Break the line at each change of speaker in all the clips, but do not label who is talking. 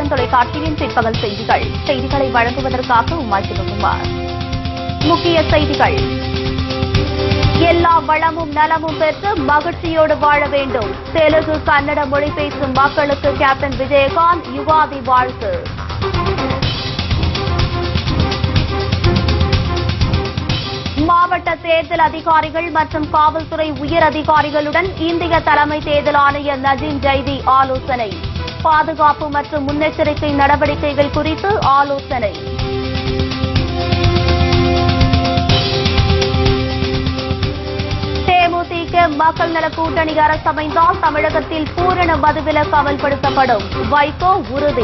ராஜ் தொலைக்காட்சியின் பிற்பகல் செய்திகள். செய்திகளை வழங்குவதற்காக உமாய் சிவகுமார். முக்கிய செய்திகள். எல்லா வளமும் நலமும் பெற்று மகிழ்ச்சியோடு வாழ வேண்டும். தெலுங்கு கன்னட மொழி பேசும் மக்களுக்கு கேப்டன் விஜயகாந்த் யுகாதி வாழ்த்து. மாவட்ட தேர்தல் அதிகாரிகள் மற்றும் காவல்துறை உயர் அதிகாரிகளுடன் இந்திய தலைமை தேர்தல் ஆணையர் நஜீம் ஜைதி ஆலோசனை. பாதுகாப்பு மற்றும் முன்னெச்சரிக்கை நடவடிக்கைகள் குறித்து ஆலோசனை. தேமுதிக மக்கள் நல கூட்டணி அரசு அமைந்தால் தமிழகத்தில் பூரண மதுவிலக்கு அமல்படுத்தப்படும். வைகோ உறுதி.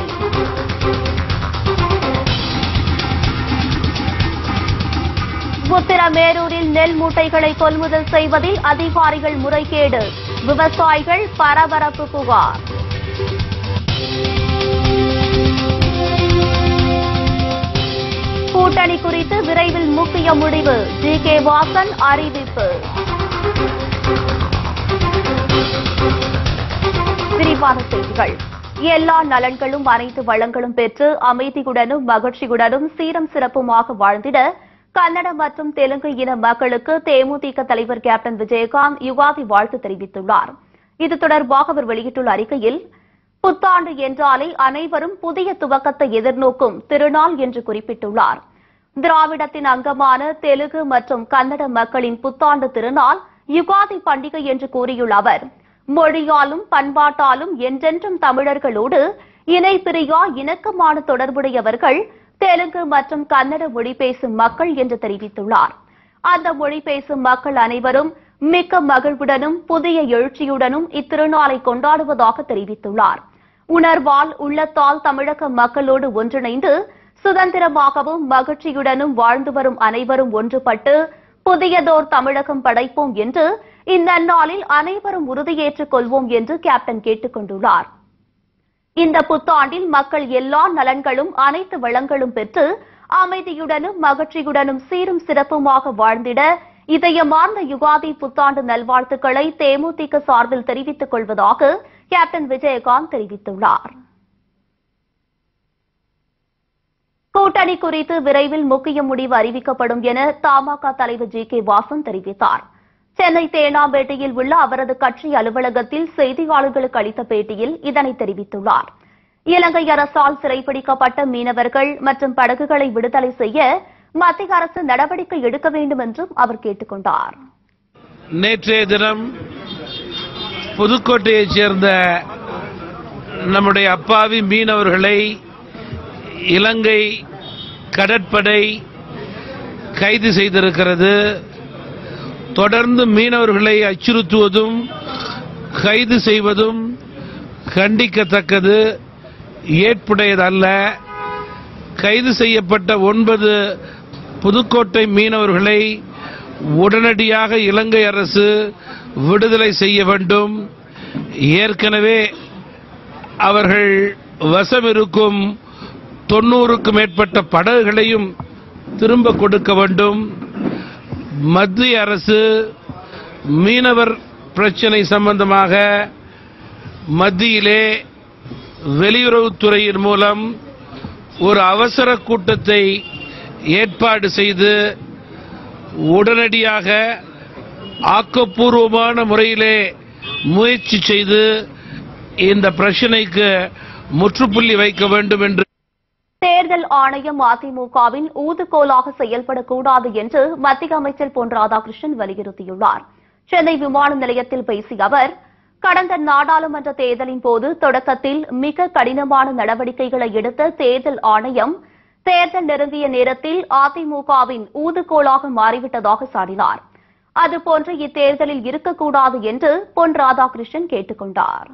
உத்திரமேரூரில் நெல் மூட்டைகளை கொள்முதல் செய்வதில் அதிகாரிகள் முறைகேடு. விவசாயிகள் பரபரப்பு புகார். கூட்டணி குறித்து விரைவில் முக்கிய முடிவு. ஜி.கே. வாசன் அறிவிப்பு. விரிவான செய்திகள். எல்லா நலன்களும் அனைத்து வளங்களும் பெற்று அமைதியுடனும் மகிழ்ச்சியுடனும் சீரம் சிறப்புமாக வாழ்ந்திட கன்னட மற்றும் தெலுங்கு இன மக்களுக்கு தேமுதிக தலைவர் கேப்டன் விஜயகாந்த் யுகாதி வாழ்த்து தெரிவித்துள்ளார். இது தொடர்பாக அவர் வெளியிட்டுள்ள அறிக்கையில், புத்தாண்டு என்றாலே அனைவரும் புதிய துவக்கத்தை எதிர்நோக்கும் திருநாள் என்று குறிப்பிட்டுள்ளார். திராவிடத்தின் அங்கமான தெலுங்கு மற்றும் கன்னட மக்களின் புத்தாண்டு திருநாள் யுகாதி பண்டிகை என்று கூறியுள்ள அவர், மொழியாலும் பண்பாட்டாலும் என்றென்றும் தமிழர்களோடு இணை பிரியா இணக்கமான தொடர்புடையவர்கள் தெலுங்கு மற்றும் கன்னட மொழி பேசும் மக்கள் என்று தெரிவித்துள்ளார். அந்த மொழி பேசும் மக்கள் அனைவரும் மிக்க மகிழ்வுடனும் புதிய எழுச்சியுடனும் இத்திருநாளை கொண்டாடுவதாக தெரிவித்துள்ளார். உணர்வால் உள்ளத்தால் தமிழக மக்களோடு ஒன்றிணைந்து சுதந்திரமாகவும் மகிழ்ச்சியுடனும் வாழ்ந்து வரும் அனைவரும் ஒன்றுபட்டு புதியதோர் தமிழகம் படைப்போம் என்று இந்நன்னாளில் அனைவரும் உறுதியேற்றுக் கொள்வோம் என்று கேப்டன் கேட்டுக் கொண்டுள்ளார். இந்த புத்தாண்டில் மக்கள் எல்லா நலன்களும் அனைத்து வளங்களும் பெற்று அமைதியுடனும் மகிழ்ச்சியுடனும் சீரும் சிறப்புமாக வாழ்ந்திட இதயமார்ந்த யுகாதி புத்தாண்டு நல்வாழ்த்துக்களை தேமுதிக சார்பில் தெரிவித்துக் கொள்வதாக கேப்டன் விஜயகாந்த் தெரிவித்துள்ளார். கூட்டணி குறித்து விரைவில் முக்கிய முடிவு அறிவிக்கப்படும் என தமாக தலைவர் ஜி.கே. வாசன் தெரிவித்தார். சென்னை தேனாம்பேட்டையில் உள்ள அவரது கட்சி அலுவலகத்தில் செய்தியாளர்களுக்கு அளித்த பேட்டியில் இதனை தெரிவித்துள்ளார். இலங்கை அரசால் சிறைப்பிடிக்கப்பட்ட மீனவர்கள் மற்றும் படகுகளை விடுதலை செய்ய மத்திய அரசு நடவடிக்கை எடுக்க வேண்டும் என்றும் அவர் கேட்டுக் கொண்டார்.
நேற்றைய தினம் புதுக்கோட்டையைச் சேர்ந்த நம்முடைய அப்பாவி மீனவர்களை இலங்கை கடற்படை கைது செய்திருக்கிறது. தொடர்ந்து மீனவர்களை அச்சுறுத்துவதும் கைது செய்வதும் கண்டிக்கத்தக்கது, ஏற்புடையதல்ல. கைது செய்யப்பட்ட 9 புதுக்கோட்டை மீனவர்களை உடனடியாக இலங்கை அரசு விடுதலை செய்ய வேண்டும். ஏற்கனவே அவர்கள் வசமிருக்கும் 90க்கும் மேற்பட்ட படகுகளையும் திரும்ப கொடுக்க வேண்டும். மத்திய அரசு மீனவர் பிரச்சினை சம்பந்தமாக மத்தியிலே வெளியுறவுத்துறையின் மூலம் ஒரு அவசர கூட்டத்தை ஏற்பாடு செய்து உடனடியாக ஆக்கப்பூர்வமான முறையிலே முயற்சி செய்து இந்த பிரச்சினைக்கு முற்றுப்புள்ளி வைக்க வேண்டும் என்று
தேர்தல் ஆணையம் அதிமுகவின் ஊதுகோலாக செயல்படக்கூடாது என்று மத்திய அமைச்சர் பொன் ராதாகிருஷ்ணன் வலியுறுத்தியுள்ளார். சென்னை விமான நிலையத்தில் பேசிய அவர், கடந்த நாடாளுமன்ற தேர்தலின் போது தொடக்கத்தில் மிக கடினமான நடவடிக்கைகளை எடுத்த தேர்தல் ஆணையம் தேர்தல் நெருங்கிய நேரத்தில் அதிமுகவின் ஊதுகோலாக மாறிவிட்டதாக சாடினார். அதுபோன்று இத்தேர்தலில் இருக்கக்கூடாது என்று பொன் ராதாகிருஷ்ணன் கேட்டுக் கொண்டார்.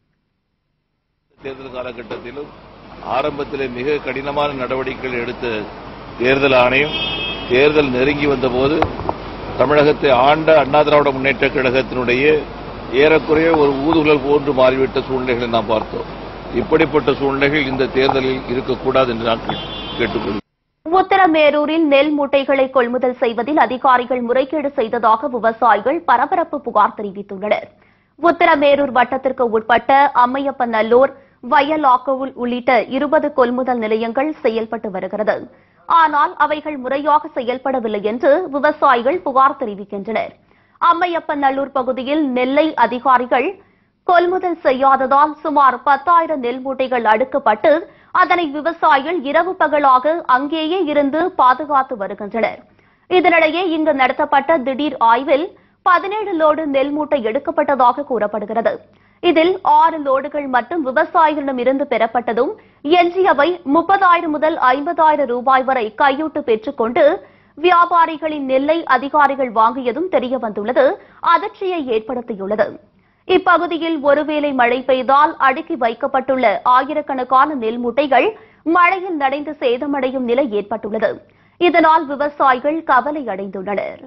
தேர்தல் காலகட்டத்திலும் ஆரம்பத்திலே மிக கடினமான நடவடிக்கைகள் எடுத்த தேர்தல் ஆணையம் தேர்தல் நெருங்கி வந்தபோது தமிழகத்தை ஆண்ட அண்ணா திராவிட முன்னேற்ற கழகத்தினுடைய ஏறக்குறைய ஒரு ஊதுகுழல் போன்று மாறிவிட்ட சூழ்நிலைகளை நாம் பார்த்தோம். இப்படிப்பட்ட சூழ்நிலைகள் இந்த தேர்தலில் இருக்கக்கூடாது என்று நான் கேட்டுக்கொள்கிறேன்.
உத்திரமேரூரில் நெல் மூட்டைகளை கொள்முதல் செய்வதில் அதிகாரிகள் முறைகேடு செய்ததாக விவசாயிகள் பரபரப்பு புகார் தெரிவித்துள்ளனர். உத்திரமேரூர் வட்டத்திற்கு உட்பட்ட அம்மையப்பநல்லூர், வயலாக்கவுல் உள்ளிட்ட 20 கொள்முதல் நிலையங்கள் செயல்பட்டு வருகிறது. ஆனால் அவைகள் முறையாக செயல்படவில்லை என்று விவசாயிகள் புகார் தெரிவிக்கின்றனர். அம்மையப்பநல்லூர் பகுதியில் நெல்லை அதிகாரிகள் கொள்முதல் செய்யாததால் சுமார் 10,000 நெல் மூட்டைகள் அடுக்கப்பட்டு அதனை விவசாயிகள் இரவு பகலாக அங்கேயே இருந்து பாதுகாத்து வருகின்றனர். இதனிடையே இங்கு நடத்தப்பட்ட திடீர் ஆய்வில் 17 லோடு நெல் மூட்டை எடுக்கப்பட்டதாக கூறப்படுகிறது. இதில் 6 லோடுகள் மட்டும் விவசாயிகளிடம் இருந்து பெறப்பட்டதும் எஞ்சியவை 30,000 முதல் 50,000 ரூபாய் வரை கையூட்டு பெற்றுக்கொண்டு வியாபாரிகளின் நெல்லை அதிகாரிகள் வாங்கியதும் தெரியவந்துள்ளது அதிர்ச்சியை ஏற்படுத்தியுள்ளது. இப்பகுதியில் ஒருவேளை மழை பெய்தால் அடுக்கி வைக்கப்பட்டுள்ள ஆயிரக்கணக்கான நெல் மூட்டைகள் மழையில் நனைந்து சேதமடையும் நிலை ஏற்பட்டுள்ளது. இதனால் விவசாயிகள் கவலை அடைந்துள்ளனர்.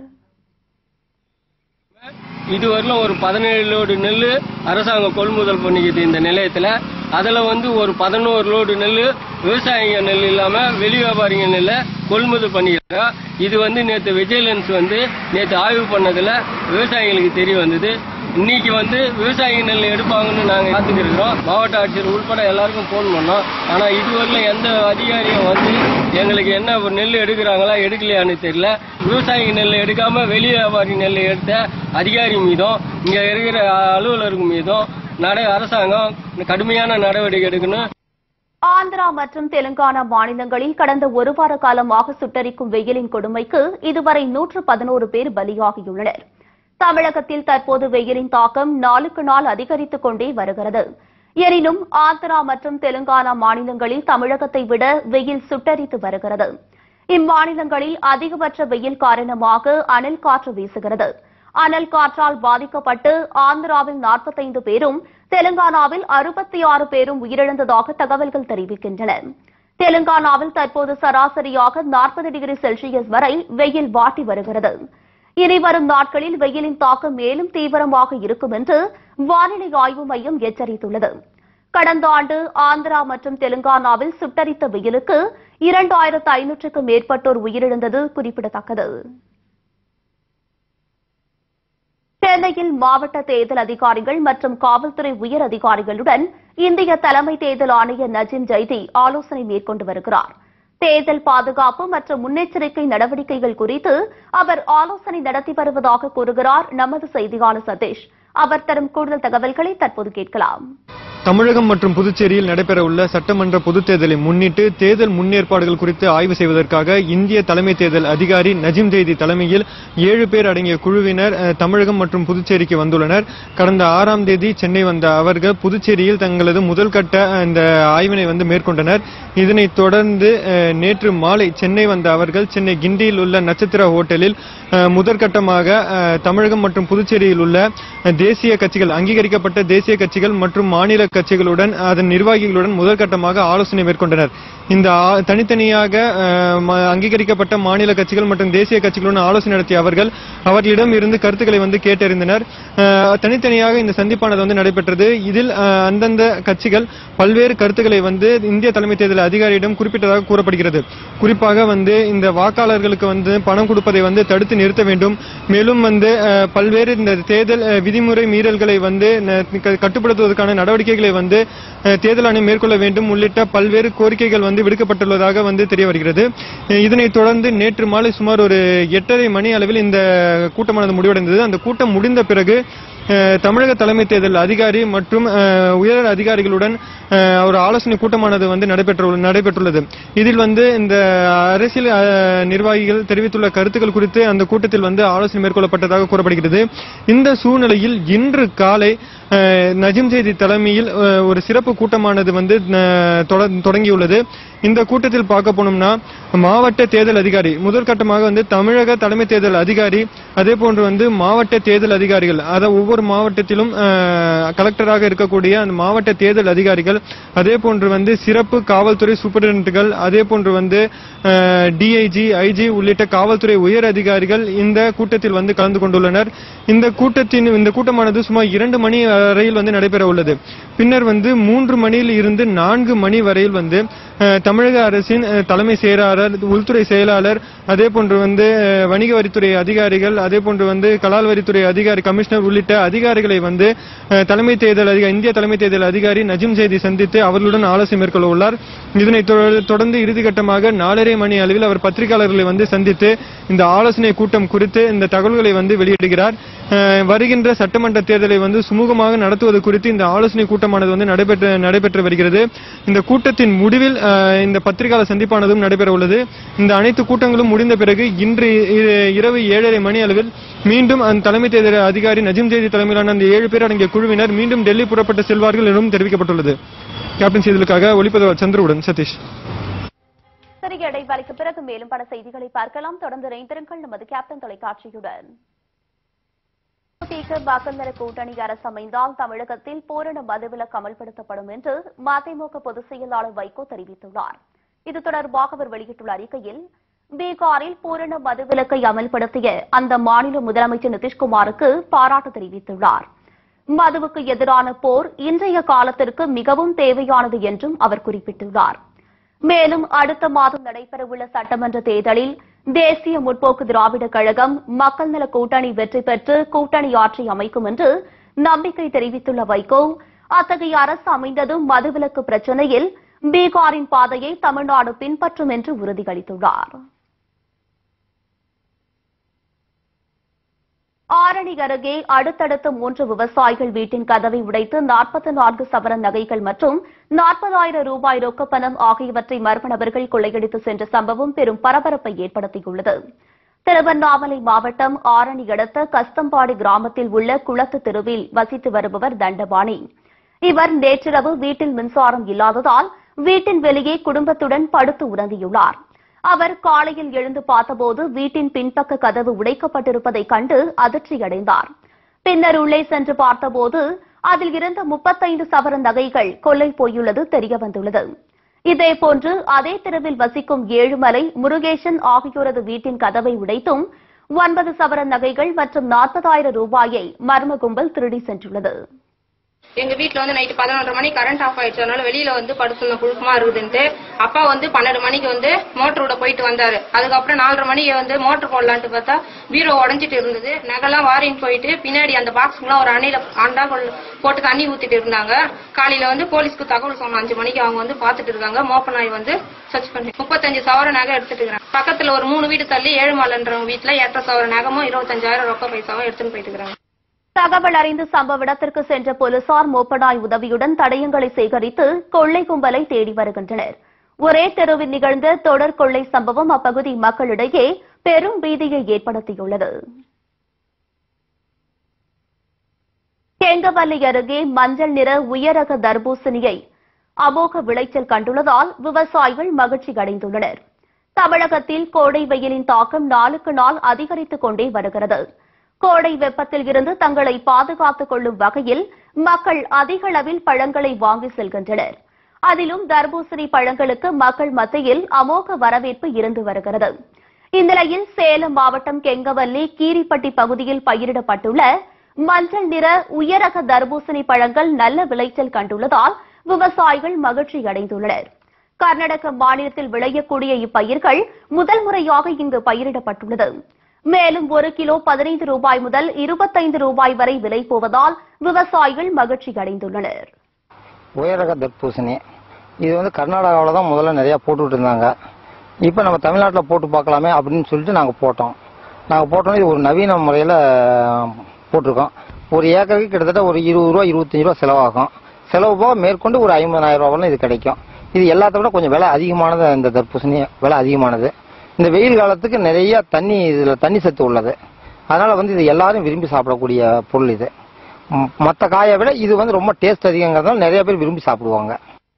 இதுவரையிலும் ஒரு 17 லோடு நெல் அரசாங்கம் கொள்முதல் பண்ணிக்கிது இந்த நிலையத்தில். அதில் ஒரு 11 லோடு நெல் விவசாயிங்க நெல் இல்லாமல் வெளி வியாபாரிங்க நெல்லை கொள்முதல் பண்ணிக்கிறாங்க. இது நேற்று விஜிலன்ஸ் நேற்று ஆய்வு பண்ணதில் விவசாயிகளுக்கு தெரிய வந்தது. இன்னைக்கு விவசாயிங்க நெல் எடுப்பாங்கன்னு நாங்கள் காத்துக்கிருக்கிறோம். மாவட்ட ஆட்சியர் உட்பட எல்லாருக்கும் போன் பண்ணோம். ஆனால் இதுவரையிலும் எந்த அதிகாரியும் எங்களுக்கு என்ன நெல் எடுக்கிறாங்களா எடுக்கலையான்னு தெரியல. விவசாயிங்க நெல் எடுக்காம வெளி வியாபாரி நெல் எடுத்த அதிகாரி மீதும் இங்க இருக்கிற அலுவலர்கள் மீதும் அரசாங்கம் கடுமையான நடவடிக்கை எடுக்கணும்.
ஆந்திரா மற்றும் தெலுங்கானா மாநிலங்களில் கடந்த ஒரு வார காலமாக சுட்டரிக்கும் வெயிலின் கொடுமைக்கு இதுவரை 111 பேர் பலியாகியுள்ளனர். தமிழகத்தில் தற்போது வெயிலின் தாக்கம் நாளுக்கு நாள் அதிகரித்துக் கொண்டே வருகிறது. எனினும் ஆந்திரா மற்றும் தெலுங்கானா மாநிலங்களில் தமிழகத்தை விட வெயில் சுட்டரித்து வருகிறது. இம்மாநிலங்களில் அதிகபட்ச வெயில் காரணமாக அனல் காற்று வீசுகிறது. அனல் காற்றால் பாதிக்கப்பட்டு ஆந்திராவில் 45 பேரும் தெலுங்கானாவில் 66 பேரும் உயிரிழந்ததாக தகவல்கள் தெரிவிக்கின்றன. தெலுங்கானாவில் தற்போது சராசரியாக 40 டிகிரி செல்சியஸ் வரை வெயில் வாட்டி வருகிறது. இனி வரும் நாட்களில் வெயிலின் தாக்கம் மேலும் தீவிரமாக இருக்கும் என்று வானிலை ஆய்வு மையம் எச்சரித்துள்ளது. கடந்த ஆண்டு ஆந்திரா மற்றும் தெலுங்கானாவில் சுட்டரித்த வெயிலுக்கு 2500க்கும் மேற்பட்டோர் உயிரிழந்தது குறிப்பிடத்தக்கது. சென்னையில் மாவட்ட தேர்தல் அதிகாரிகள் மற்றும் காவல்துறை உயர் அதிகாரிகளுடன் இந்திய தலைமை தேர்தல் ஆணையர் நஜீம் ஜைதி ஆலோசனை மேற்கொண்டு வருகிறார். தேர்தல் பாதுகாப்பு மற்றும் முன்னெச்சரிக்கை நடவடிக்கைகள் குறித்து அவர் ஆலோசனை நடத்தி வருவதாக கூறுகிறார் நமது செய்தியாளர் சதீஷ். அவர் தரும் கூடுதல் தகவல்களை தற்போது கேட்கலாம்.
தமிழகம் மற்றும் புதுச்சேரியில் நடைபெறவுள்ள சட்டமன்ற பொதுத் தேர்தலை முன்னிட்டு தேர்தல் முன்னேற்பாடுகள் குறித்து ஆய்வு செய்வதற்காக இந்திய தலைமை தேர்தல் அதிகாரி நஜீம் ஜைதி தலைமையில் 7 பேர் அடங்கிய குழுவினர் தமிழகம் மற்றும் புதுச்சேரிக்கு வந்துள்ளனர். கடந்த 6ஆம் தேதி சென்னை வந்த அவர்கள் புதுச்சேரியில் தங்களது முதல் கட்ட இந்த ஆய்வினை மேற்கொண்டனர். இதனைத் தொடர்ந்து நேற்று மாலை சென்னை வந்த அவர்கள் சென்னை கிண்டியில் உள்ள நட்சத்திர ஹோட்டலில் முதற்கட்டமாக தமிழகம் மற்றும் புதுச்சேரியில் உள்ள தேசிய கட்சிகள், அங்கீகரிக்கப்பட்ட தேசிய கட்சிகள் மற்றும் மாநில கட்சிகளுடன் அதன் நிர்வாகிகளுடன் முதற்கட்டமாக ஆலோசனை மேற்கொண்டனர். இந்த தனித்தனியாக அங்கீகரிக்கப்பட்ட மாநில கட்சிகள் மற்றும் தேசிய கட்சிகளுடன் ஆலோசனை நடத்திய அவர்களிடம் இருந்து கருத்துக்களை கேட்டறிந்தனர். தனித்தனியாக இந்த சந்திப்பானது நடைபெற்றது. இதில் அந்தந்த கட்சிகள் பல்வேறு கருத்துக்களை இந்திய தலைமை தேர்தல் அதிகாரியிடம் குறிப்பிட்டதாக கூறப்படுகிறது. குறிப்பாக இந்த வாக்காளர்களுக்கு பணம் கொடுப்பதை தடுத்து நிறுத்த வேண்டும். மேலும் பல்வேறு இந்த தேர்தல் விதிமுறை மீறல்களை கட்டுப்படுத்துவதற்கான நடவடிக்கைகளை தேர்தல் ஆணையம் மேற்கொள்ள வேண்டும் உள்ளிட்ட பல்வேறு கோரிக்கைகள் விடுக்கப்பட்டுள்ளதாக தெரிய வருகிறது. இதனைத் தொடர்ந்து நேற்று மாலை சுமார் ஒரு 8:30 மணி அளவில் இந்த கூட்டமானது முடிவடைந்தது. அந்த கூட்டம் முடிந்த பிறகு தமிழக தலைமை தேர்தல் அதிகாரி மற்றும் உயர் அதிகாரிகளுடன் ஒரு ஆலோசனை கூட்டமானது நடைபெற்றுள்ளது. இதில் இந்த அரசியல் நிர்வாகிகள் தெரிவித்துள்ள கருத்துக்கள் குறித்து அந்த கூட்டத்தில் ஆலோசனை மேற்கொள்ளப்பட்டதாக கூறப்படுகிறது. இந்த சூழ்நிலையில் இன்று காலை நஜீம் ஜைதி தலைமையில் ஒரு சிறப்பு கூட்டமானது தொடங்கியுள்ளது. இந்த கூட்டத்தில் பார்க்க போனோம்னா மாவட்ட தேர்தல் அதிகாரி, முதற்கட்டமாக தமிழக தலைமை தேர்தல் அதிகாரி, அதே போன்று மாவட்ட தேர்தல் அதிகாரிகள், ஒவ்வொரு மாவட்டத்திலும் கலெக்டராக இருக்கக்கூடிய அந்த மாவட்ட தேர்தல் அதிகாரிகள், அதே போன்று சிறப்பு காவல்துறை சூப்பரிண்டென்டென்ட்கள், அதே போன்று டிஐஜி, ஐஜி உள்ளிட்ட காவல்துறை உயர் அதிகாரிகள் இந்த கூட்டத்தில் கலந்து கொண்டுள்ளனர். இந்த கூட்டமானது சுமார் 2 மணி வரையில் நடைபெற உள்ளது. பின்னர் 3 மணியில் இருந்து 4 மணி வரையில் தமிழக அரசின் தலைமை செயலாளர், உள்துறை செயலாளர், அதே போன்று வணிக வரித்துறை அதிகாரிகள், அதே போன்று கலால் வரித்துறை அதிகாரி கமிஷனர் உள்ளிட்ட அதிகாரிகளை வந்து இந்திய தலைமை தேர்தல் அதிகாரி நஜீம் ஜைதி சந்தித்து அவர்களுடன் ஆலோசனை மேற்கொள்ள உள்ளார். இதனைத் தொடர்ந்து இறுதிக்கட்டமாக 4:30 மணி அளவில் அவர் பத்திரிகையாளர்களை வந்து சந்தித்து இந்த ஆலோசனை கூட்டம் குறித்து இந்த தகவல்களை வந்து வெளியிடுகிறார். வருகின்ற சட்டமன்ற தேர்தலை வந்து சுமூகமாக நடத்துவது குறித்து இந்த ஆலோசனை கூட்டமானது வந்து நடைபெற்று வருகிறது. இந்த கூட்டத்தின் முடிவில் இந்த பத்திரிகையாளர் சந்திப்பானதும் நடைபெற உள்ளது. இந்த அனைத்து கூட்டங்களும் முடிந்த பிறகு இன்று இரவு 7:30 மணி அளவில் மீண்டும் அந்த தலைமை தேர்தல் அதிகாரி நஜீம் ஜைதி தலைமையிலான அந்த 7 பேர் அடங்கிய குழுவினர் மீண்டும் டெல்லி புறப்பட்டு செல்வார்கள் எனவும் தெரிவிக்கப்பட்டுள்ளது. கேப்டன் செய்திகளுக்காக ஒளிப்பதிவாளர் சந்திரவுடன் சதீஷ்.
சிறிய இடைவேளைக்கு பிறகு மேலும் பல செய்திகளை பார்க்கலாம். தொடர்ந்து இணைந்திருங்கள் நமது கேப்டன் தொலைக்காட்சியுடன். மக்கள் கூட்டணி அரசு அமைந்தால் தமிழகத்தில் பூரண மதுவிலக்கு அமல்படுத்தப்படும் என்று மதிமுக பொதுச் செயலாளர் வைகோ தெரிவித்துள்ளார். இது தொடர்பாக அவர் வெளியிட்டுள்ள அறிக்கையில், பீகாரில் பூரண மதுவிலக்கை அமல்படுத்திய அந்த மாநில முதலமைச்சர் நிதிஷ்குமாருக்கு பாராட்டு தெரிவித்துள்ளார். மதுவுக்கு எதிரான போர் இன்றைய காலத்திற்கு மிகவும் தேவையானது என்றும் அவர் குறிப்பிட்டுள்ளார். மேலும் அடுத்த மாதம் நடைபெறவுள்ள சட்டமன்ற தேர்தலில் தேசிய முற்போக்கு திராவிட கழகம் மக்கள் நல கூட்டணி வெற்றி பெற்று கூட்டணி ஆட்சி அமைக்கும் என்று நம்பிக்கை தெரிவித்துள்ள வைகோ, அத்தகைய அரசு அமைந்ததும் மதுவிலக்கு பிரச்சினையில் பீகாரின் பாதையை தமிழ்நாடு பின்பற்றும் என்று உறுதியளித்துள்ளார். ஆரணி அருகே அடுத்தடுத்து 3 விவசாயிகள் வீட்டின் கதவை உடைத்து 44 சவரன் நகைகள் மற்றும் 40,000 ரூபாய் ரொக்கப்பணம் ஆகியவற்றை மர்ம நபர்கள் கொள்ளையடித்து சென்ற சம்பவம் பெரும் பரபரப்பை ஏற்படுத்தியுள்ளது. திருவண்ணாமலை மாவட்டம் ஆரணி அடுத்த கஸ்தம்பாடி கிராமத்தில் உள்ள குளத்து தெருவில் வசித்து வருபவர் தண்டபாணி. இவர் நேற்றிரவு வீட்டில் மின்சாரம் இல்லாததால் வீட்டின் வெளியே குடும்பத்துடன் படுத்து உறங்கியுள்ளார். அவர் காலையில் எழுந்து பார்த்தபோது வீட்டின் பின்பக்க கதவு உடைக்கப்பட்டிருப்பதைக் கண்டு அதிர்ச்சியடைந்தார். பின்னர் உள்ளே சென்று பார்த்தபோது அதில் இருந்த 35 சவரன் நகைகள் கொள்ளை போயுள்ளது தெரியவந்துள்ளது. இதேபோன்று அதே தெருவில் வசிக்கும் ஏழுமலை, முருகேசன் ஆகியோரது வீட்டின் கதவை உடைத்தும் 9 சவரன் நகைகள் மற்றும் 40,000 ரூபாயை மர்ம கும்பல் திருடி சென்றுள்ளது.
எங்க வீட்டுல வந்து நைட்டு 11:30 மணி கரண்ட் ஆஃப் ஆயிடுச்சு. அதனால வெளியில வந்து படுத்துருந்த புழுக்கமா இருக்குதுன்ட்டு அப்பா வந்து 12 மணிக்கு வந்து மோட்டர் விட போயிட்டு வந்தாரு. அதுக்கப்புறம் 4:30 மணிக்கு வந்து மோட்டர் போடலான்ட்டு பார்த்தா பீரோ உடஞ்சிட்டு இருந்தது. நகைலாம் வாரின்னு போயிட்டு பின்னாடி அந்த பாக்ஸ்க்குலாம் ஒரு அணில அண்டா போட்டு தண்ணி ஊத்திட்டு இருந்தாங்க. காலையில வந்து போலீஸ்க்கு தகவல் சொன்ன 5 மணிக்கு அவங்க வந்து பாத்துட்டு இருக்காங்க. மோப்ப நாய் வந்து சர்ச் பண்ணி 35 சவர நகை எடுத்துட்டு இருக்காங்க. பக்கத்துல ஒரு 3 வீடு தள்ளி ஏழுமலைன்றவங்க வீட்டுல 8 சவர நகமும் 25,000 ரொக்க பைசாவும் எடுத்துன்னு போயிட்டு இருக்காங்க.
தகவல் அறிந்து சம்பவ இடத்திற்கு சென்ற போலீசார் மோப்பநாய் உதவியுடன் தடயங்களை சேகரித்து கொள்ளை கும்பலை தேடி வருகின்றனர். ஒரே தெருவில் நிகழ்ந்த தொடர் கொள்ளை சம்பவம் அப்பகுதி மக்களிடையே பெரும் பீதியை ஏற்படுத்தியுள்ளது. கெங்கவல்லி அருகே மஞ்சள் நிற உயரக தர்பூசணியை அமோக விளைச்சல் கண்டுள்ளதால் விவசாயிகள் மகிழ்ச்சி அடைந்துள்ளனர். தமிழகத்தில் கோடை வெயிலின் தாக்கம் நாளுக்கு நாள் அதிகரித்துக் கொண்டே வருகிறது. கோடை வெப்பத்தில் இருந்து தங்களை பாதுகாத்துக் கொள்ளும் வகையில் மக்கள் அதிக அளவில் பழங்களை வாங்கி செல்கின்றனர். அதிலும் தர்பூசணி பழங்களுக்கு மக்கள் மத்தியில் அமோக வரவேற்பு இருந்து வருகிறது. இந்நிலையில் சேலம் மாவட்டம் கெங்கவல்லி கீரிப்பட்டி பகுதியில் பயிரிடப்பட்டுள்ள மஞ்சள் நிற உயரக தர்பூசணி பழங்கள் நல்ல விளைச்சல் கண்டுள்ளதால் விவசாயிகள் மகிழ்ச்சி அடைந்துள்ளனர். கர்நாடக மாநிலத்தில் விளையக்கூடிய இப்பயிர்கள் முதல் முறையாக இங்கு பயிரிடப்பட்டுள்ளது. மேலும் 1 கிலோ 15 ரூபாய் முதல் 25 ரூபாய் வரை விலை போவதால் விவசாயிகள் மகிழ்ச்சி அடைந்துள்ளனர்.
உயரக தர்பூசணி இது வந்து கர்நாடகாவில் தான் முதல்ல நிறைய போட்டுட்டு இருந்தாங்க. இப்போ நம்ம தமிழ்நாட்டில் போட்டு பார்க்கலாமே அப்படின்னு சொல்லிட்டு நாங்கள் போட்டோம். இது ஒரு நவீன முறையில் போட்டிருக்கோம். ஒரு ஏக்கருக்கு கிட்டத்தட்ட ஒரு 20 ரூபா 25 ரூபா செலவாகும். செலவு போக மேற்கொண்டு ஒரு 50,000 ரூபாய் இது கிடைக்கும். இது எல்லாத்த விட கொஞ்சம் விலை அதிகமானது. இந்த தர்பூசணி விலை அதிகமானது. இந்த வெயில் காலத்துக்கு நிறைய இதில் தண்ணி சத்து உள்ளது. அதனால வந்து இது எல்லாரும் விரும்பி சாப்பிடக்கூடிய பொருள். இது மற்ற காயை விட இது வந்து ரொம்ப டேஸ்ட் அதிகங்கிறதால நிறைய பேர் விரும்பி சாப்பிடுவாங்க.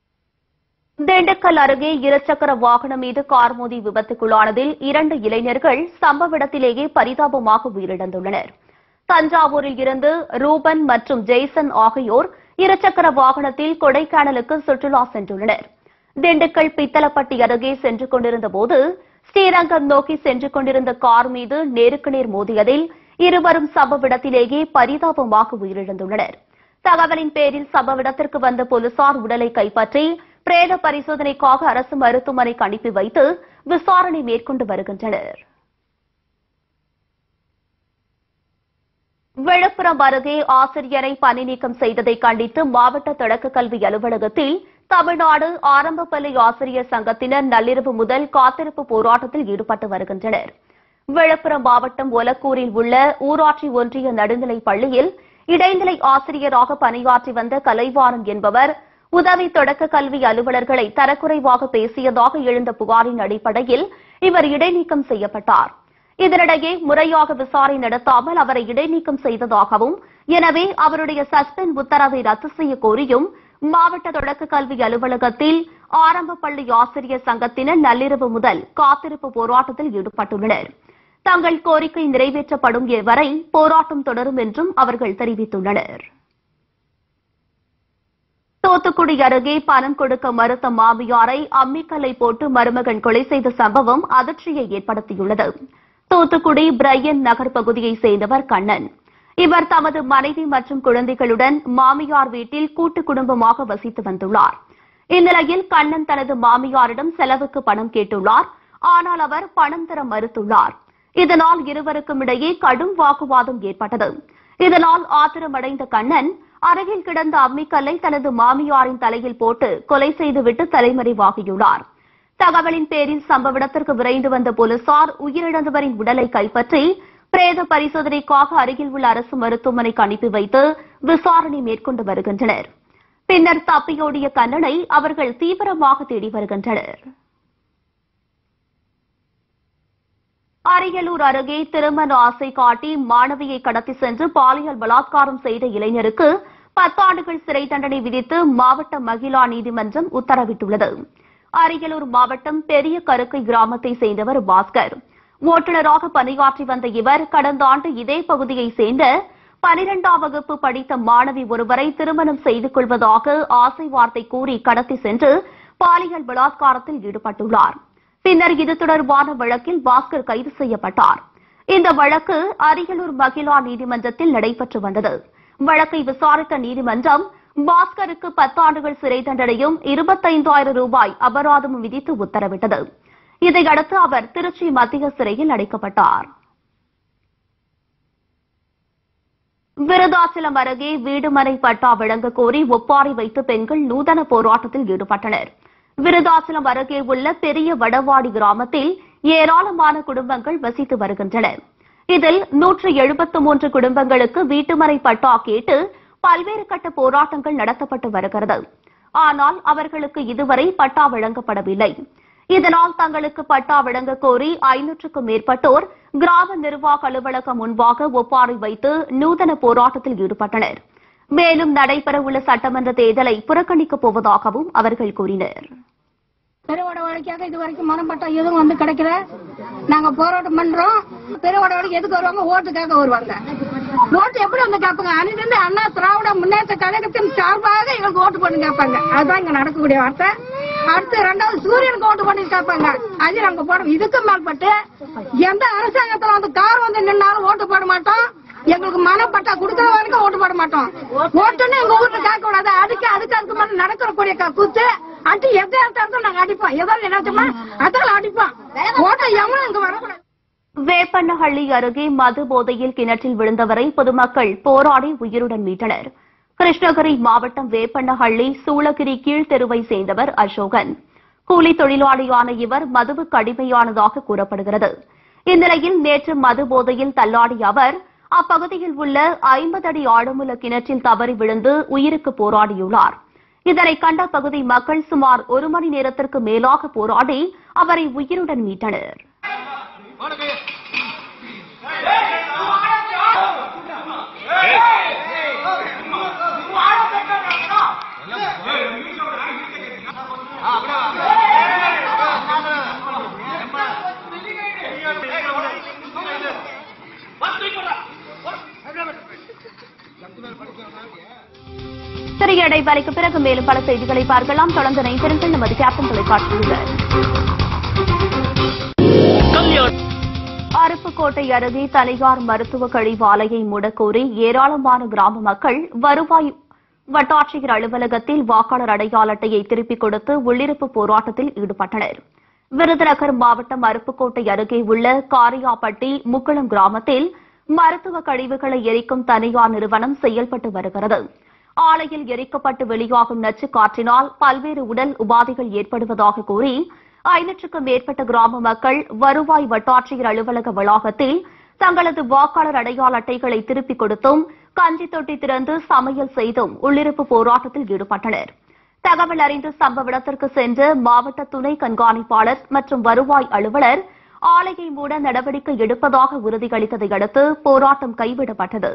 திண்டுக்கல் அருகே இருசக்கர வாகனம் மீது கார் மோதி விபத்துக்குள்ளானதில் 2 இளைஞர்கள் சம்பவ இடத்திலேயே பரிதாபமாக உயிரிழந்துள்ளனர். தஞ்சாவூரில் இருந்து ரூபன் மற்றும் ஜெய்சன் ஆகியோர் இருசக்கர வாகனத்தில் கொடைக்கானலுக்கு சுற்றுலா சென்றுள்ளனர். திண்டுக்கல் பித்தலப்பட்டி அருகே சென்று கொண்டிருந்த போது ஸ்ரீரங்கம் நோக்கி சென்று கொண்டிருந்த கார் மீது நேருக்கு நேர் மோதியதில் இருவரும் சம்பவ இடத்திலேயே பரிதாபமாக உயிரிழந்துள்ளனர். தகவலின் பேரில் சம்பவ இடத்திற்கு வந்த போலீசார் உடலை கைப்பற்றி பிரேத பரிசோதனைக்காக அரசு மருத்துவமனைக்கு அனுப்பி வைத்து விசாரணை மேற்கொண்டு வருகின்றனர். விழுப்புரம் அருகே ஆசிரியரை பணி நீக்கம் செய்ததை கண்டித்து மாவட்ட தொடக்க கல்வி அலுவலகத்தில் தமிழ்நாடு ஆரம்ப பள்ளி ஆசிரியர் சங்கத்தினர் நள்ளிரவு முதல் காத்திருப்பு போராட்டத்தில் ஈடுபட்டு வருகின்றனர். விழுப்புரம் மாவட்டம் ஒலக்கூரில் உள்ள ஊராட்சி ஒன்றிய நடுநிலைப் பள்ளியில் இடைநிலை ஆசிரியராக பணியாற்றி வந்த கலைவாணன் என்பவர் உதவி தொடக்க கல்வி அலுவலர்களை தரக்குறைவாக பேசியதாக எழுந்த புகாரின் அடிப்படையில் இவர் இடைநீக்கம் செய்யப்பட்டார். இதனிடையே முறையாக விசாரணை நடத்தாமல் அவரை இடைநீக்கம் செய்ததாகவும், எனவே அவருடைய சஸ்பெண்ட் உத்தரவை ரத்து செய்ய கோரியும் மாவட்ட தொடக்க கல்வி அலுவலகத்தில் ஆரம்ப பள்ளி ஆசிரியர் சங்கத்தினர் நள்ளிரவு முதல் காத்திருப்பு போராட்டத்தில் ஈடுபட்டுள்ளனர். தங்கள் கோரிக்கை நிறைவேற்றப்படும் வரை போராட்டம் தொடரும் என்றும் அவர்கள் தெரிவித்துள்ளனர். தூத்துக்குடி அருகே பணம் கொடுக்க மறுத்த மாமியாரை அம்மிக்கல்லை போட்டு மருமகன் கொலை செய்த சம்பவம் அதிர்ச்சியை ஏற்படுத்தியுள்ளது. தூத்துக்குடி பிரையன் நகர் பகுதியைச் சேர்ந்தவர் கண்ணன். இவர் தமது மனைவி மற்றும் குழந்தைகளுடன் மாமியார் வீட்டில் கூட்டு குடும்பமாக வசித்து வந்துள்ளார். இந்நிலையில் கண்ணன் தனது மாமியாரிடம் செலவுக்கு பணம் கேட்டுள்ளார். ஆனால் அவர் பணம் தர மறுத்துள்ளார். இதனால் இருவருக்கும் இடையே கடும் வாக்குவாதம் ஏற்பட்டது. இதனால் ஆத்திரமடைந்த கண்ணன் அருகில் கிடந்த அம்மிக்கல்லை தனது மாமியாரின் தலையில் போட்டு கொலை செய்துவிட்டு தலைமறைவாகியுள்ளார். தகவலின் பேரில் சம்பவ இடத்திற்கு விரைந்து வந்த போலீசார் உயிரிழந்தவரின் உடலை கைப்பற்றி பிரேத பரிசோதனைக்காக அருகில் உள்ள அரசு மருத்துவமனைக்கு அனுப்பி வைத்து விசாரணை மேற்கொண்டு வருகின்றனர். பின்னர் தப்பியோடிய கண்ணனை அவர்கள் தீவிரமாக தேடி வருகின்றனர். அரியலூர் அருகே திருமண ஆசை காட்டி மாணவியை கடத்தி சென்று பாலியல் பலாத்காரம் செய்த இளைஞருக்கு 10 ஆண்டுகள் சிறை தண்டனை விதித்து மாவட்ட மகிழா நீதிமன்றம் உத்தரவிட்டுள்ளது. அரியலூர் மாவட்டம் பெரிய கருக்கை கிராமத்தை சேர்ந்தவர் பாஸ்கர். ஓட்டுநராக பணியாற்றி வந்த இவர் கடந்த ஆண்டு இதே பகுதியைச் சேர்ந்த 12ஆம் வகுப்பு படித்த மாணவி ஒருவரை திருமணம் செய்து கொள்வதாக ஆசை வார்த்தை கூறி கடத்தி சென்று பாலியல் பலாத்காரத்தில் ஈடுபட்டுள்ளார். பின்னர் இது தொடர்பான வழக்கில் பாஸ்கர் கைது செய்யப்பட்டார். இந்த வழக்கு அரியலூர் மகிழா நீதிமன்றத்தில் நடைபெற்று வந்தது. வழக்கை விசாரித்த நீதிமன்றம் பாஸ்கருக்கு 10 ஆண்டுகள் சிறை தண்டனையும் 25,000 ரூபாய் அபராதமும் விதித்து உத்தரவிட்டது. இதையடுத்து அவர் திருச்சி மத்திய சிறையில் அடைக்கப்பட்டார். விருதாச்சலம் அருகே வீடுமனை பட்டா வழங்க கோரி ஒப்பாரி வைத்து பெண்கள் நூதன போராட்டத்தில் ஈடுபட்டனர். விருதாச்சலம் அருகே உள்ள பெரிய வடவாடி கிராமத்தில் ஏராளமான குடும்பங்கள் வசித்து வருகின்றன. இதில் 173 குடும்பங்களுக்கு வீட்டுமனை பட்டா கேட்டு பல்வேறு கட்ட போராட்டங்கள் நடத்தப்பட்டு வருகிறது. ஆனால் அவர்களுக்கு இதுவரை பட்டா வழங்கப்படவில்லை. இதனால் தங்களுக்கு பட்டா வழங்க கோரி 500க்கும் மேற்பட்டோர் கிராம நிர்வாக அலுவலகம் முன்பாக ஒப்பாரி வைத்து நூதன போராட்டத்தில் ஈடுபட்டனர். மேலும் நடைபெறவுள்ள சட்டமன்ற தேர்தலை புறக்கணிக்கப் போவதாகவும் அவர்கள் கூறினர்.
பெருவோட வழக்காக இது வரைக்கும் மரம் பட்டா எதுவும் வந்து கிடைக்கல. நாங்க போராட்டம் பண்றோம். பெருவோட வழக்கு எதுக்கு வருவாங்க? ஓட்டுக்காக வருவாங்க. ஓட்டு எப்படி வந்து கேட்பாங்க? அன்னிலிருந்து அண்ணா திராவிட முன்னேற்ற கழகத்தின் சார்பாக எங்களுக்கு ஓட்டு பண்ணி கேட்பாங்க. அதுதான் இங்க நடக்கக்கூடிய வார்த்தை. அடுத்து 2வது சூரியனுக்கு ஓட்டு பண்ணி கேட்பாங்க. அது நாங்க போடுறோம். இதுக்கு மேற்பட்டு எந்த அரசாங்கத்துல வந்து கார் வந்து நின்னாலும் ஓட்டு போட மாட்டோம். எங்களுக்கு மனப்பட்டா கொடுக்கிற வரைக்கும் ஓட்டு போட மாட்டோம். ஓட்டுன்னு எங்க ஊர்ல கேட்க கூடாது. அதுக்கு மேல நடக்கக்கூடிய கூத்து அடி எதாவது நாங்க அடிப்போம். ஏதாவது நினைச்சோமா அதெல்லாம் அடிப்போம். ஓட்டம் எவனும் இங்க வரக்கூடாது.
வேப்பண்ணஹள்ளி அருகே மது போதையில் கிணற்றில் விழுந்தவரை பொதுமக்கள் போராடி உயிருடன் மீட்டனர். கிருஷ்ணகிரி மாவட்டம் வேப்பண்ணஹள்ளி சூளகிரி கீழ்த்தெருவை சேர்ந்தவர் அசோகன். கூலி தொழிலாளியான இவர் மதுவுக்கு அடிமையானதாக கூறப்படுகிறது. இந்நிலையில் நேற்று மது போதையில் தள்ளாடிய அவர் அப்பகுதியில் உள்ள 50 அடி ஆழமுள்ள கிணற்றில் தவறி விழுந்து உயிருக்கு போராடியுள்ளார். இதனை கண்ட பகுதி மக்கள் சுமார் 1 மணி நேரத்திற்கு மேலாக போராடி அவரை உயிருடன் மீட்டனர். சிறிய இடைவேளைக்கு பிறகு மேலும் பல செய்திகளை பார்க்கலாம். தொடர்ந்து இணைந்திருங்கள் நமது கேப்டன் தொலைக்காட்சியில். அருப்புக்கோட்டை அருகே தனியார் மருத்துவ கழிவாலையை மூடக்கோரி ஏராளமான கிராம மக்கள் வருவாய் வட்டாட்சியர் அலுவலகத்தில் வாக்காளர் அடையாள அட்டையை திருப்பிக் கொடுத்து உள்ளிருப்பு போராட்டத்தில் ஈடுபட்டனர். விருதுநகர் மாவட்டம் அருப்புக்கோட்டை அருகே உள்ள காரியாப்பட்டி முக்குளம் கிராமத்தில் மருத்துவ கழிவுகளை எரிக்கும் தனியார் நிறுவனம் செயல்பட்டு வருகிறது. ஆலையில் எரிக்கப்பட்டு வெளியாகும் நச்சு காற்றினால் பல்வேறு உடல் உபாதைகள் ஏற்படுவதாக கூறி 500க்கும் மேற்பட்ட கிராம மக்கள் வருவாய் வட்டாட்சியர் அலுவலக வளாகத்தில் தங்களது வாக்காளர் அடையாள அட்டைகளை திருப்பிக் கொடுத்தும் கஞ்சி தொட்டி திறந்து சமையல் செய்தும் உள்ளிருப்பு போராட்டத்தில் ஈடுபட்டனர். தகவல் அறிந்து சம்பவ இடத்திற்கு சென்ற மாவட்ட துணை கண்காணிப்பாளர் மற்றும் வருவாய் அலுவலர் ஆலையை மூட நடவடிக்கை எடுப்பதாக உறுதியளித்ததை அடுத்து போராட்டம் கைவிடப்பட்டது.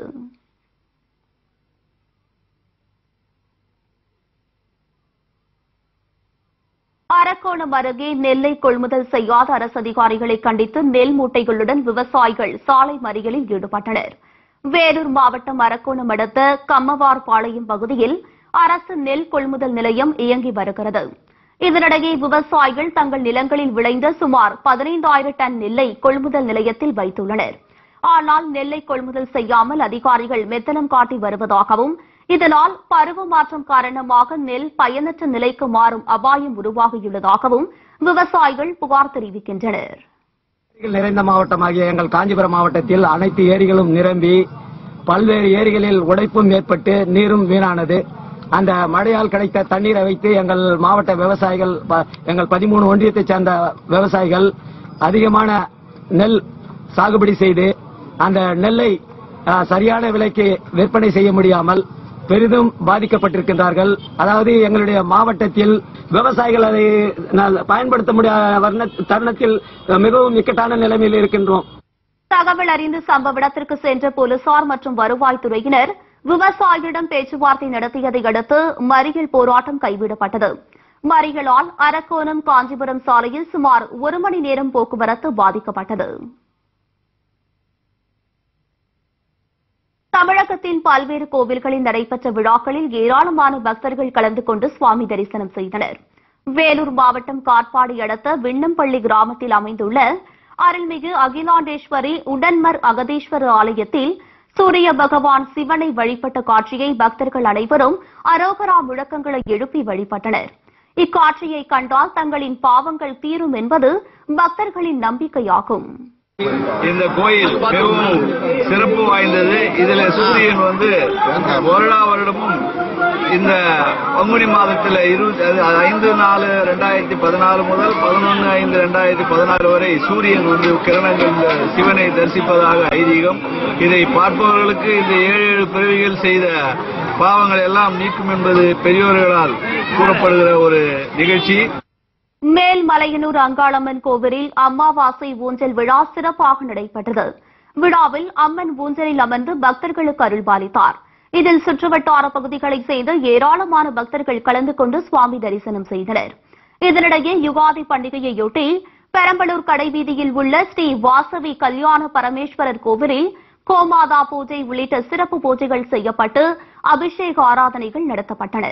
அரக்கோணம் அருகே நெல்லை கொள்முதல் செய்யாத அரசு அதிகாரிகளை கண்டித்து நெல் மூட்டைகளுடன் விவசாயிகள் சாலை மறியலில் ஈடுபட்டனர். வேலூர் மாவட்டம் அரக்கோணம் அடுத்த கம்மவார்பாளையம் பகுதியில் அரசு நெல் கொள்முதல் நிலையம் இயங்கி வருகிறது. இதனிடையே விவசாயிகள் தங்கள் நிலங்களில் விளைந்த சுமார் 15,000 டன் நெல்லை கொள்முதல் நிலையத்தில் வைத்துள்ளனர். ஆனால் நெல்லை கொள்முதல் செய்யாமல் அதிகாரிகள் மெத்தனம் காட்டி வருவதாகவும் இதனால் பருவ மாற்றம் காரணமாக நெல் பயனற்ற நிலைக்கு மாறும் அபாயம் உருவாகியுள்ளதாகவும் விவசாயிகள் புகார் தெரிவிக்கின்றனர்.
நிறைந்த மாவட்டமாகிய எங்கள் காஞ்சிபுரம் மாவட்டத்தில் அனைத்து ஏரிகளும் நிரம்பி பல்வேறு ஏரிகளில் உடைப்பும் ஏற்பட்டு நீரும் வீணானது. அந்த மழையால் கிடைத்த தண்ணீரை வைத்து எங்கள் மாவட்ட விவசாயிகள், எங்கள் 13 ஒன்றியத்தைச் சேர்ந்த விவசாயிகள் அதிகமான நெல் சாகுபடி செய்து அந்த நெல்லை சரியான விலைக்கு விற்பனை செய்ய முடியாமல் பெரிதும் பாதிக்கப்பட்டிருக்கின்றார்கள். அதாவது எங்களுடைய மாவட்டத்தில் விவசாயிகள் அதை பயன்படுத்த முடியாத தருணத்தில் மிகவும் இக்கட்டான நிலைமையில் இருக்கின்றோம்.
தகவல் அறிந்து சம்பவ இடத்திற்கு சென்ற போலீசார் மற்றும் வருவாய்த்துறையினர் விவசாயிகளிடம் பேச்சுவார்த்தை நடத்தியதை அடுத்து மறியல் போராட்டம் கைவிடப்பட்டது. மறியலால் அரக்கோணம் காஞ்சிபுரம் சாலையில் சுமார் 1 மணி நேரம் போக்குவரத்து பாதிக்கப்பட்டது. தமிழகத்தின் பல்வேறு கோவில்களில் நடைபெற்ற விழாக்களில் ஏராளமான பக்தர்கள் கலந்து கொண்டு சுவாமி தரிசனம் செய்தனர். வேலூர் மாவட்டம் காட்பாடி அடுத்த விண்ணம்பள்ளி கிராமத்தில் அமைந்துள்ள அருள்மிகு அகிலாண்டேஸ்வரி உடன்மர் அகதீஸ்வரர் ஆலயத்தில் சூரிய பகவான் சிவனை வழிபட்ட காட்சியை பக்தர்கள் அனைவரும் அரோகரா முழக்கங்களை எழுப்பி வழிபட்டனர். இக்காட்சியை கண்டால் தங்களின் பாவங்கள் தீரும் என்பது பக்தர்களின் நம்பிக்கையாகும்.
இந்த கோயில் மிகவும் சிறப்பு வாய்ந்தது. இதுல சூரியன் வருடா வருடமும் இந்த பங்குனி மாதத்தில் 5/4/2014 முதல் 11/5/2014 வரை சூரியன் கிரணங்கள் சிவனை தரிசிப்பதாக ஐதீகம். இதை பார்ப்பவர்களுக்கு இந்த 7 பிறவிகள் செய்த பாவங்கள் எல்லாம் நீக்கும் என்பது பெரியோர்களால் கூறப்படுகிற ஒரு நிகழ்ச்சி.
மேல்மலையனூர் அங்காளம்மன் கோவிலில் அமாவாசை ஊஞ்சல் விழா சிறப்பாக நடைபெற்றது. விழாவில் அம்மன் ஊஞ்சலில் அமர்ந்து பக்தர்களுக்கு அருள்பாலித்தார். இதில் சுற்றுவட்டார பகுதிகளைச் சேர்ந்த ஏராளமான பக்தர்கள் கலந்து கொண்டு சுவாமி தரிசனம் செய்தனர். இதனிடையே யுகாதி பண்டிகையையொட்டி பெரம்பலூர் கடைவீதியில் உள்ள ஸ்ரீ வாசவி கல்யாண பரமேஸ்வரர் கோவிலில் கோமாதா பூஜை உள்ளிட்ட சிறப்பு பூஜைகள் செய்யப்பட்டு அபிஷேக ஆராதனைகள் நடத்தப்பட்டன.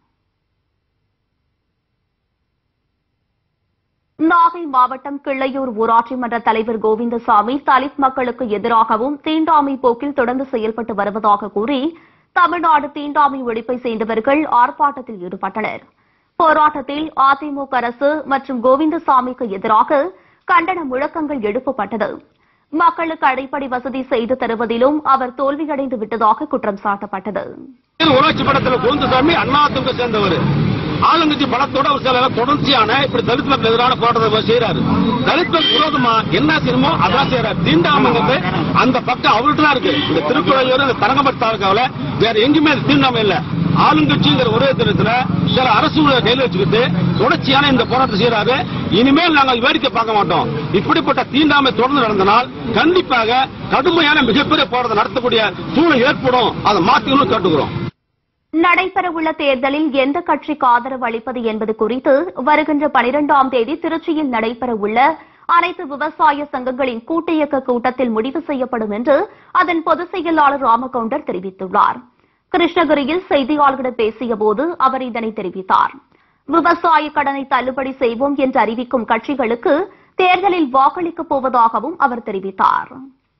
நாகை மாவட்டம் கிள்ளையூர் ஊராட்சி மன்ற தலைவர் கோவிந்தசாமி தலித் மக்களுக்கு எதிராகவும் தீண்டாமை போக்கில் தொடர்ந்து செயல்பட்டு வருவதாக கூறி தமிழ்நாடு தீண்டாமை ஒழிப்பை சேர்ந்தவர்கள் ஆர்ப்பாட்டத்தில் ஈடுபட்டனர். போராட்டத்தில் அதிமுக அரசு மற்றும் கோவிந்தசாமிக்கு எதிராக கண்டன முழக்கங்கள் எழுப்பப்பட்டது. மக்களுக்கு அடிப்படை வசதி செய்து தருவதிலும் அவர் தோல்வியடைந்து விட்டதாக குற்றம் சாட்டப்பட்டது.
ஊராட்சி மன்றத்தில் கோவிந்தசாமி அதிமுக சேர்ந்தவர் ஆளுங்கட்சி பலத்தோட ஒரு சில தொடர்ச்சியான இப்படி தலித் மக்கள் எதிரான போராட்டத்தை செய்யறாரு. தலித் மக்கள் விரோதமா என்ன செய்யணுமோ அதான் செய்யறாரு. தீண்டாமைங்கிறது அந்த பக்கம் அவர்கிட்ட தான் இருக்கு. இந்த திருக்குறள் இந்த தரங்கம்பட்டு தாலுகாவில வேற எங்குமே தீண்டாமை இல்ல. ஆளுங்கட்சிங்கிற ஒரே தினத்துல சில அரசு கையில் வச்சுக்கிட்டு தொடர்ச்சியான இந்த போராட்டத்தை செய்யறாரு. இனிமேல் நாங்கள் வேடிக்கை பார்க்க மாட்டோம். இப்படிப்பட்ட தீண்டாமை தொடர்ந்து நடந்தனால் கண்டிப்பாக கடுமையான மிகப்பெரிய போராட்டம் நடத்தக்கூடிய சூழல் ஏற்படும். அதை மாற்றணும்னு கேட்டுக்கிறோம்.
நடைபெறவுள்ள தேர்தலில் எந்த கட்சிக்கு ஆதரவு அளிப்பது என்பது குறித்து வருகின்ற 12ஆம் தேதி திருச்சியில் நடைபெறவுள்ள அனைத்து விவசாய சங்கங்களின் கூட்டு இயக்க கூட்டத்தில் முடிவு செய்யப்படும் என்று அதன் பொதுச் செயலாளர் ராமகவுண்டர் தெரிவித்துள்ளார். கிருஷ்ணகிரியில் செய்தியாளர்களிடம் பேசியபோது அவர் இதனை தெரிவித்தார். விவசாய கடனை தள்ளுபடி செய்வோம் என்று அறிவிக்கும் கட்சிகளுக்கு தேர்தலில் வாக்களிக்கப் போவதாகவும் அவர் தெரிவித்தார்.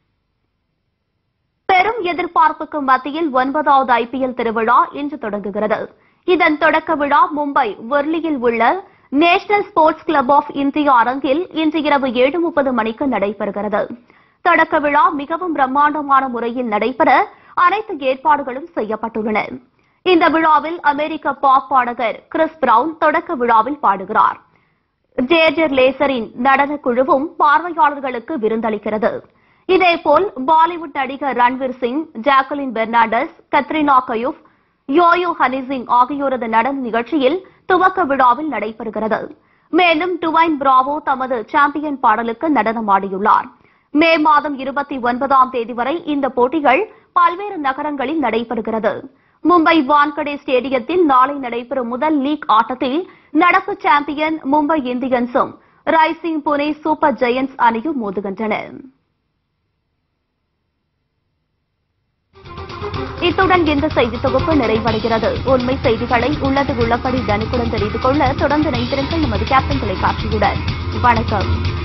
பெரும் எதிர்பார்ப்புக்கு மத்தியில் 9வது IPL திருவிழா இன்று தொடங்குகிறது. இதன் தொடக்க விழா மும்பை வொர்லியில் உள்ள national sports club of India அரங்கில் இன்று இரவு 7:30 மணிக்கு நடைபெறுகிறது. தொடக்க விழா மிகவும் பிரம்மாண்டமான முறையில் நடைபெற அனைத்து ஏற்பாடுகளும் செய்யப்பட்டுள்ளன. இந்த விழாவில் அமெரிக்க பாப் பாடகர் கிறிஸ் பிரவுன் தொடக்க விழாவில் பாடுகிறார். ஜேஜர் லேசரின் நடனக் குழுவும் பார்வையாளர்களுக்கு விருந்தளிக்கிறது. இதேபோல் பாலிவுட் நடிகர் ரன்வீர் சிங், ஜாக்குலின் பெர்னாண்டஸ், கத்ரினா கைஃப், யோயோ ஹனி சிங் ஆகியோரது நடன நிகழ்ச்சியில் துவக்க விழாவில் நடைபெறுகிறது. மேலும் டுவைன் பிராவோ தமது சாம்பியன் பாடலுக்கு நடனமாடியுள்ளார். மே மாதம் 29ஆம் தேதி வரை இந்த போட்டிகள் பல்வேறு நகரங்களில் நடைபெறுகிறது. மும்பை வான்கடே ஸ்டேடியத்தில் நாளை நடைபெறும் முதல் லீக் ஆட்டத்தில் நடப்பு சாம்பியன் மும்பை இந்தியன்ஸும் ரைசிங் புனே சூப்பர் ஜெயண்ட்ஸ் அணியும் மோதுகின்றன. இத்துடன் இந்த செய்தி தொகுப்பு நிறைவடைகிறது. உண்மை செய்திகளை உள்ளது உள்ளபடி தனிக்குடன் தெரிந்து கொள்ள தொடர்ந்து இணைந்திருங்கள் நமது கேப்டன் தொலைக்காட்சியுடன். வணக்கம்.